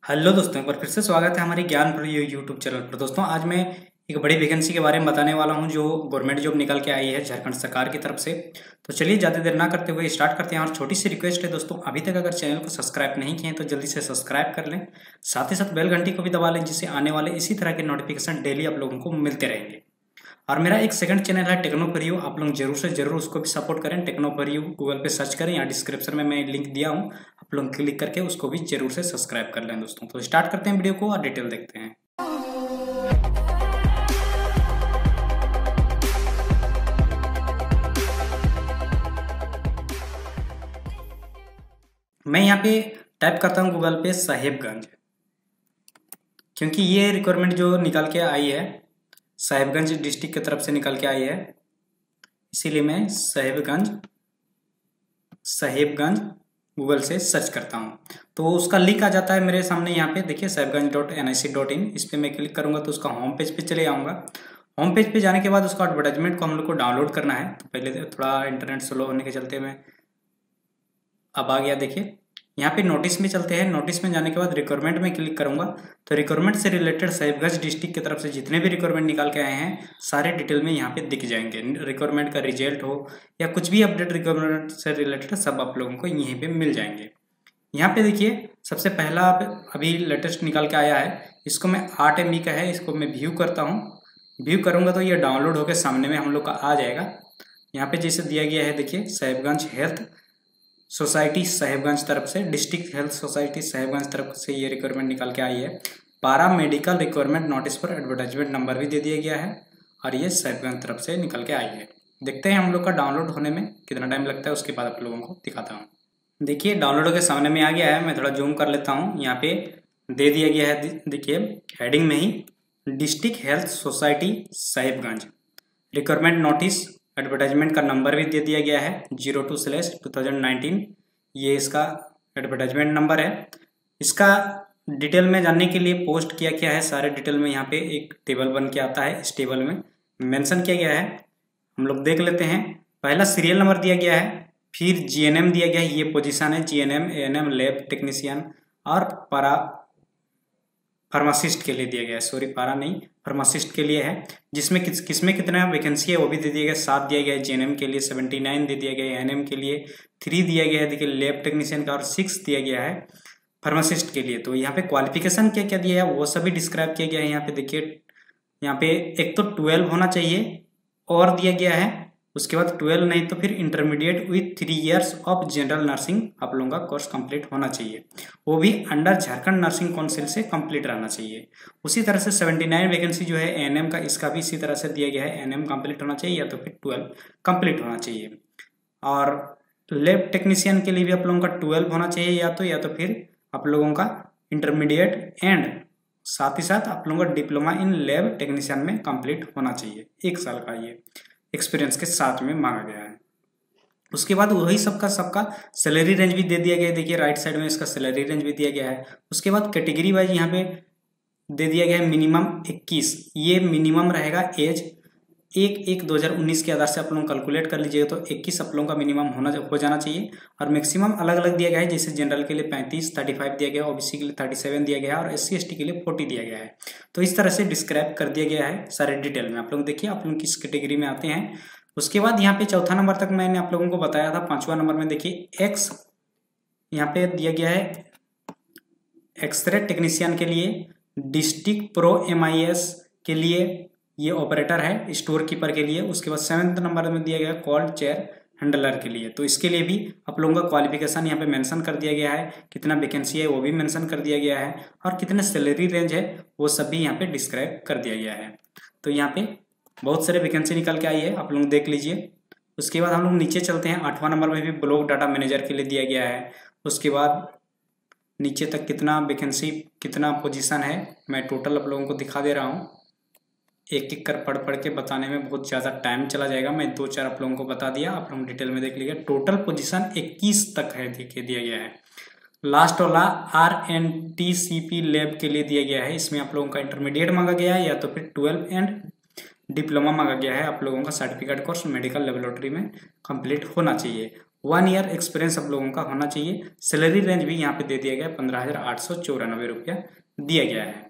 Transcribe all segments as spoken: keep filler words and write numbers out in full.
Hello दोस्तों, एक बार फिर से स्वागत है हमारे ज्ञान पर यूट्यूब चैनल पर। दोस्तों, आज मैं एक बड़ी वैकेंसी के बारे में बताने वाला हूं जो गवर्नमेंट जॉब निकल के आई है झारखंड सरकार की तरफ से। तो चलिए ज़्यादा देर ना करते हुए स्टार्ट करते हैं। और छोटी सी रिक्वेस्ट है दोस्तों, अभी तक अगर चैनल को सब्सक्राइब नहीं किए हैं तो जल्दी से सब्सक्राइब कर लें, साथ ही साथ बेल घंटी को भी दबा लें, जिससे आने वाले इसी तरह के नोटिफिकेशन डेली आप लोगों को मिलते रहेंगे। और मेरा एक सेकंड चैनल है टेक्नो पर यू, आप लोग जरूर से जरूर उसको भी सपोर्ट करें। टेक्नो पर यू गूगल पे सर्च करें या डिस्क्रिप्शन में मैं लिंक दिया हूँ, आप लोग क्लिक करके उसको भी जरूर से सब्सक्राइब कर लें दोस्तों। तो स्टार्ट करते हैं वीडियो को और डिटेल देखते हैं। मैं यहाँ पे टाइप करता हूँ गूगल पे साहेबगंज, क्योंकि ये रिक्वायरमेंट जो निकल के आई है साहेबगंज डिस्ट्रिक्ट की तरफ से निकल के आई है, इसीलिए मैं साहेबगंज साहेबगंज गूगल से सर्च करता हूँ तो उसका लिंक आ जाता है मेरे सामने। यहाँ पे देखिए Sahebganj dot N I C dot in, इस पर मैं क्लिक करूँगा तो उसका होम पेज पे चले आऊँगा। होम पेज पे जाने के बाद उसका एडवर्टाइजमेंट को हम लोग को डाउनलोड करना है। तो पहले थोड़ा इंटरनेट स्लो होने के चलते मैं अब आ गया। देखिए यहाँ पे नोटिस में चलते हैं। नोटिस में जाने के बाद रिक्वायरमेंट में क्लिक करूंगा तो रिक्वायरमेंट से रिलेटेड साहिबगंज डिस्ट्रिक्ट की तरफ से जितने भी रिक्वायरमेंट निकाल के आए हैं सारे डिटेल में यहाँ पे दिख जाएंगे। रिक्वायरमेंट का रिजल्ट हो या कुछ भी अपडेट रिक्वायरमेंट से रिलेटेड सब आप लोगों को यहीं पे मिल जाएंगे। यहाँ पे देखिए सबसे पहला अभी लेटेस्ट निकाल के आया है, इसको मैं आठ एम बी का है, इसको मैं व्यू करता हूँ। व्यू करूँगा तो ये डाउनलोड होकर सामने में हम लोग का आ जाएगा। यहाँ पे जैसे दिया गया है देखिए साहिबगंज हेल्थ सोसाइटी साहिबगंज तरफ से, डिस्ट्रिक्ट हेल्थ सोसाइटी साहिबगंज तरफ से ये रिक्वायरमेंट निकल के आई है। पारा मेडिकल रिक्वायरमेंट नोटिस पर एडवर्टाइजमेंट नंबर भी दे दिया गया है और ये साहिबगंज तरफ से निकल के आई है। देखते हैं हम लोग का डाउनलोड होने में कितना टाइम लगता है, उसके बाद आप लोगों को दिखाता हूँ। देखिए डाउनलोड के सामने में आ गया है, मैं थोड़ा जूम कर लेता हूँ। यहाँ पे दे दिया गया है, देखिए हेडिंग में ही district health society Sahibganj requirement notice, advertisement का नंबर भी दे दिया गया है zero two slash two thousand nineteen, ये इसका एडवर्टाइजमेंट नंबर है। इसका डिटेल में जानने के लिए पोस्ट किया क्या है सारे डिटेल में यहाँ पे एक टेबल बन के आता है, इस टेबल में मेंशन किया गया है, हम लोग देख लेते हैं। पहला सीरियल नंबर दिया गया है, फिर जीएनएम दिया गया है, ये पोजीशन है जीएनएम एएनएम लैब टेक्नीशियन, और पारा फार्मासिस्ट के लिए दिया गया है, सॉरी पारा नहीं फार्मासिस्ट के लिए है, जिसमें किस किसमें कितना वैकेंसी है वो भी दे दिया गया। सात दिया गया है जीएनएम के लिए, सेवेंटी नाइन दे दिया गया है एएनएम के लिए, थ्री दिया गया है देखिए लैब टेक्नीशियन का, और सिक्स दिया गया है फार्मासिस्ट के लिए। तो यहाँ पे क्वालिफिकेशन क्या क्या दिया है वो सभी डिस्क्राइब किया गया है। यहाँ पे देखिए यहाँ पे एक तो ट्वेल्व होना चाहिए और दिया गया है, उसके बाद ट्वेल्व नहीं तो फिर intermediate with three years of general nursing आप लोगों का कोर्स कंप्लीट होना चाहिए, वो भी अंडर झारखंड नर्सिंग काउंसिल से कंप्लीट रहना चाहिए। उसी तरह से सेवेंटी नाइन वैकेंसी जो है एएनएम का, इसका भी इसी तरह से दिया गया है, एएनएम कंप्लीट होना चाहिए या तो फिर ट्वेल्व कंप्लीट होना चाहिए। और लैब टेक्नीशियन के लिए भी आप लोगों का ट्वेल्व होना चाहिए या तो या तो फिर आप लोगों का इंटरमीडिएट एंड साथ ही साथ आप लोगों का डिप्लोमा इन लैब टेक्नीशियन में कंप्लीट होना चाहिए, एक साल का ये एक्सपीरियंस के साथ में मांगा गया है। उसके बाद वही सबका सबका सैलरी रेंज भी दे दिया गया है, देखिए राइट साइड में इसका सैलरी रेंज भी दिया गया है। उसके बाद कैटेगरी वाइज यहाँ पे दे दिया गया है मिनिमम इक्कीस, ये मिनिमम रहेगा एज एक एक दो हज़ार उन्नीस के आधार से आप लोग कैलकुलेट कर लीजिएगा तो इक्कीस आप लोगों का मिनिमम होना हो जाना चाहिए। और मैक्सिमम अलग अलग दिया गया है, जैसे जनरल के लिए पैंतीस, पैंतीस दिया गया, ओबीसी के लिए सैंतीस दिया गया है और एससी एसटी के लिए चालीस दिया गया है। तो इस तरह से डिस्क्राइब कर दिया गया है सारे डिटेल में। आप लोग देखिए आप लोग किस कैटेगरी में आते हैं। उसके बाद यहाँ पे चौथा नंबर तक मैंने आप लोगों को बताया था। पांचवा नंबर में देखिए एक्स यहाँ पे दिया गया है एक्सरे टेक्नीशियन के लिए, district pro M I S के लिए ये ऑपरेटर है, स्टोर कीपर के लिए। उसके बाद सेवेंथ नंबर में दिया गया कोल्ड चेयर हैंडलर के लिए, तो इसके लिए भी आप लोगों का क्वालिफिकेशन यहाँ पे मेंशन कर दिया गया है, कितना वैकेंसी है वो भी मेंशन कर दिया गया है, और कितना सैलरी रेंज है वो सब भी यहाँ पे डिस्क्राइब कर दिया गया है। तो यहाँ पे बहुत सारे वैकेंसी निकल के आई है, आप लोग देख लीजिए। उसके बाद हम लोग नीचे चलते हैं, आठवां नंबर में भी ब्लॉक डाटा मैनेजर के लिए दिया गया है। उसके बाद नीचे तक कितना वैकेंसी कितना पोजीशन है मैं टोटल आप लोगों को दिखा दे रहा हूँ। एक एक कर पढ़ पढ़ के बताने में बहुत ज़्यादा टाइम चला जाएगा, मैं दो चार आप लोगों को बता दिया, आप लोग डिटेल में देख लीजिए। टोटल पोजीशन इक्कीस तक है, देखिए दिया गया है। लास्ट वाला R N T C P lab के लिए दिया गया है, इसमें आप लोगों का इंटरमीडिएट मांगा गया है या तो फिर ट्वेल्व एंड डिप्लोमा मांगा गया है, आप लोगों का सर्टिफिकेट कोर्स मेडिकल लेबोरेटरी में कंप्लीट होना चाहिए। वन ईयर एक्सपीरियंस आप लोगों का होना चाहिए। सैलरी रेंज भी यहाँ पे दे दिया गया है, पंद्रह हजार आठ सौ चौरानवे रुपया दिया गया है।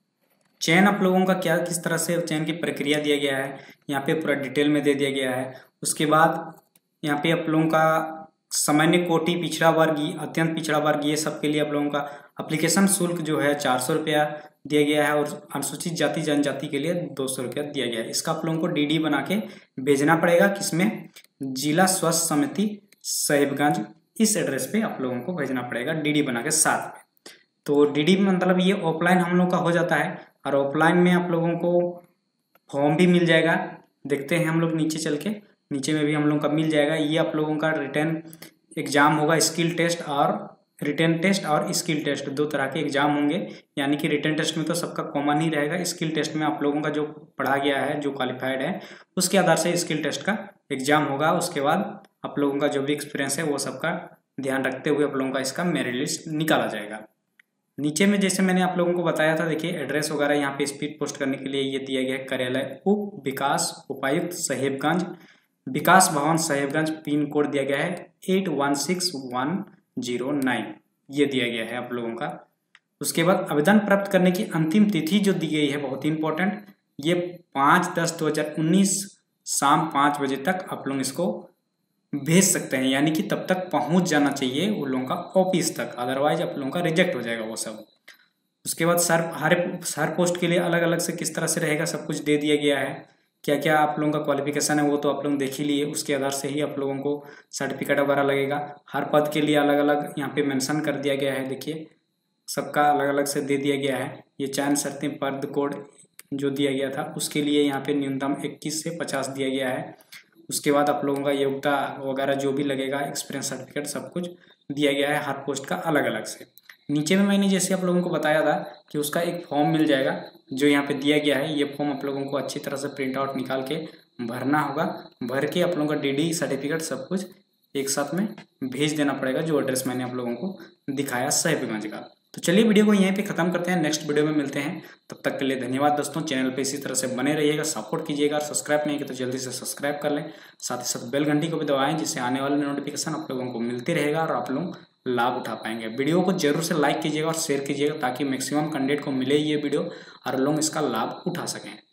चयन आप लोगों का क्या किस तरह से चयन की प्रक्रिया दिया गया है, यहाँ पे पूरा डिटेल में दे दिया गया है। उसके बाद यहाँ पे आप लोगों का सामान्य कोटि, पिछड़ा वर्ग, अत्यंत पिछड़ा वर्ग, ये सब के लिए आप लोगों का एप्लीकेशन शुल्क जो है चार सौ रुपया दिया गया है और अनुसूचित जाति जनजाति के लिए दो सौ रुपया दिया गया है। इसका आप लोगों को डीडी बना के भेजना पड़ेगा, किसमें, जिला स्वास्थ्य समिति साहिबगंज, इस एड्रेस पे आप लोगों को भेजना पड़ेगा डीडी बना के साथ में। तो डीडी मतलब ये ऑफलाइन हम लोग का हो जाता है और ऑफलाइन में आप लोगों को फॉर्म भी मिल जाएगा। देखते हैं हम लोग नीचे चल के, नीचे में भी हम लोगों का मिल जाएगा। ये आप लोगों का रिटर्न एग्जाम होगा, स्किल टेस्ट और रिटर्न टेस्ट और स्किल टेस्ट दो तरह के एग्जाम होंगे। यानी कि रिटर्न टेस्ट में तो सबका कॉमन ही रहेगा, स्किल टेस्ट में आप लोगों का जो पढ़ा गया है, जो क्वालिफाइड है, उसके आधार से स्किल टेस्ट का एग्जाम होगा। उसके बाद आप लोगों का जो भी एक्सपीरियंस है वो सबका ध्यान रखते हुए आप लोगों का इसका मेरिट लिस्ट निकाला जाएगा। नीचे में जैसे मैंने आप लोगों को बताया था, देखिए एड्रेस वगैरह यहाँ पे स्पीड पोस्ट करने के लिए ये दिया गया है, कार्यालय उप विकास उपायुक्त साहिबगंज, विकास भवन साहिबगंज, पिन कोड दिया गया है eight one six one zero nine, ये दिया गया है आप लोगों का। उसके बाद आवेदन प्राप्त करने की अंतिम तिथि जो दी गई है बहुत ही इंपॉर्टेंट, ये पाँच दस दो हजार उन्नीस शाम पाँच बजे तक आप लोग इसको भेज सकते हैं। यानी कि तब तक पहुंच जाना चाहिए उन लोगों का ऑफिस तक, अदरवाइज आप लोगों का रिजेक्ट हो जाएगा वो सब। उसके बाद सर हर हर पोस्ट के लिए अलग अलग से किस तरह से रहेगा सब कुछ दे दिया गया है। क्या क्या आप लोगों का क्वालिफिकेशन है वो तो आप लोग देख ही लिए, उसके आधार से ही आप लोगों को सर्टिफिकेट वगैरह लगेगा। हर पद के लिए अलग अलग यहाँ पे मेंशन कर दिया गया है, देखिए सबका अलग अलग से दे दिया गया है। ये चयन शर्तें पद कोड जो दिया गया था उसके लिए यहाँ पे न्यूनतम इक्कीस से पचास दिया गया है। उसके बाद आप लोगों का योग्यता वगैरह जो भी लगेगा, एक्सपीरियंस सर्टिफिकेट, सब कुछ दिया गया है हर पोस्ट का अलग अलग से। नीचे में मैंने जैसे आप लोगों को बताया था कि उसका एक फॉर्म मिल जाएगा जो यहाँ पे दिया गया है। ये फॉर्म आप लोगों को अच्छी तरह से प्रिंट आउट निकाल के भरना होगा, भर के आप लोगों का डीडी सर्टिफिकेट सब कुछ एक साथ में भेज देना पड़ेगा, जो एड्रेस मैंने आप लोगों को दिखाया साहिबगंज का। तो चलिए वीडियो को यहीं पे खत्म करते हैं, नेक्स्ट वीडियो में मिलते हैं। तब तक के लिए धन्यवाद दोस्तों। चैनल पे इसी तरह से बने रहिएगा, सपोर्ट कीजिएगा और सब्सक्राइब नहीं किया तो जल्दी से सब्सक्राइब कर लें। साथ ही साथ बेल घंटी को भी दबाएं, जिससे आने वाले नोटिफिकेशन आप लोगों को मिलते रहेगा और आप लोग लाभ उठा पाएंगे। वीडियो को जरूर से लाइक कीजिएगा और शेयर कीजिएगा ताकि मैक्सिमम कैंडिडेट को मिले ये वीडियो और लोग इसका लाभ उठा सकें।